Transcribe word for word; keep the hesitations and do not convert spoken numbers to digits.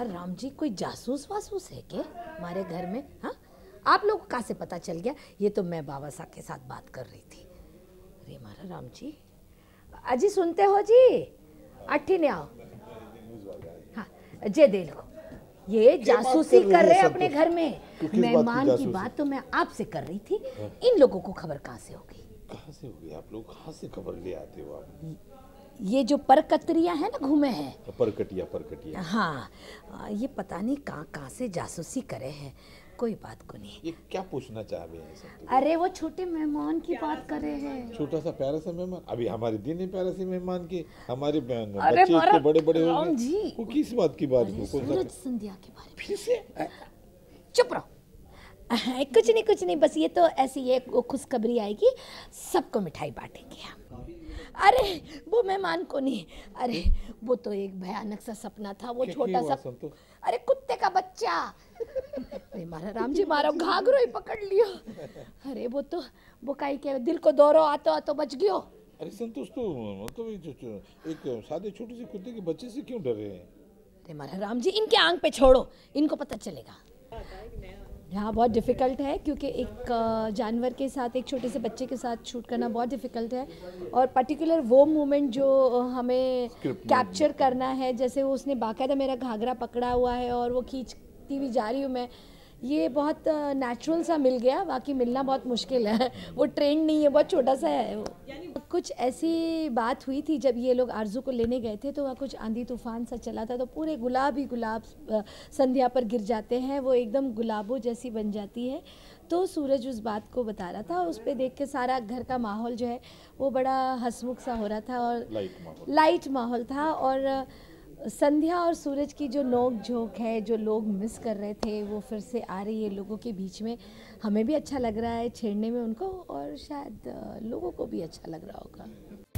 मारा राम जी, कोई जासूस वासूस है क्या हमारे घर में? हाँ, आप लोग को कहाँ से पता चल गया? ये तो मैं बाबा साहब के साथ बात कर रही थी। अरे मारा राम जी, अजी सुनते हो जी? अट्ठी ने आओ। हाँ, जे दे लो। ये जासूसी कर रहे हैं अपने घर में। मेहमान की बात तो मैं आपसे कर रही थी, इन लोगों को खबर कहाँ से होगी? कहाँ से होगी? आप लोग कहाँ से खबर ले आते हो आप? ये जो परकतरिया है ना, घूमे हैं, परकटिया परकटिया। हाँ, ये पता नहीं कहाँ कहाँ से जासूसी करे हैं। कोई बात को नहीं। ये क्या पूछना चाह रहे हैं सब? अरे वो छोटे मेहमान की बात कर रहे हैं। छोटा सा प्यारा सा मेहमान? अभी हमारे दिन है प्यारा से मेहमान की। हमारे अरे बच्चे इतने बड़े बड़े हो राम जी, वो किस बात की बात को? सूरज संध्या के बारे में। फिर से? चुप रहो। कुछ नहीं कुछ नहीं, बस ये तो ऐसी ये खुशखबरी आएगी, सबको मिठाई बांटेंगे हम। अरे वो मेहमान को नहीं, अरे वो तो एक भयानक सा सपना था। वो छोटा सा, अरे कुत्ते का बच्चा। अरे मारा राम जी, मारो घाघरो ही पकड़ लियो। अरे वो तो वो काई के दिल को दौरो आतो आतो बच गयो। अरे संतोष, तो मतलब एक सादे छोटे से कुत्ते के बच्चे से क्यों डर रहे हैं? अरे मारा राम जी, इनके आंख पे छोड़ो, इनको पता चलेगा। हाँ, बहुत डिफ़िकल्ट है, क्योंकि एक जानवर के साथ, एक छोटे से बच्चे के साथ शूट करना बहुत डिफ़िकल्ट है। और पर्टिकुलर वो मोमेंट जो हमें कैप्चर करना है, जैसे वो उसने बाकायदा मेरा घाघरा पकड़ा हुआ है और वो खींचती हुई जा रही हूँ मैं, ये बहुत नेचुरल सा मिल गया। बाकी मिलना बहुत मुश्किल है, वो ट्रेंड नहीं है, बहुत छोटा सा है वो। कुछ ऐसी बात हुई थी जब ये लोग आरजू को लेने गए थे, तो वहाँ कुछ आंधी तूफान सा चला था, तो पूरे गुलाब ही गुलाब संध्या पर गिर जाते हैं, वो एकदम गुलाबों जैसी बन जाती है। तो सूरज उस बात को बता रहा था, उस पर देख के सारा घर का माहौल जो है वो बड़ा हंसमुख सा हो रहा था और लाइट माहौल था। और संध्या और सूरज की जो नोक झोंक है, जो लोग मिस कर रहे थे, वो फिर से आ रही है लोगों के बीच में। हमें भी अच्छा लग रहा है छेड़ने में उनको, और शायद लोगों को भी अच्छा लग रहा होगा।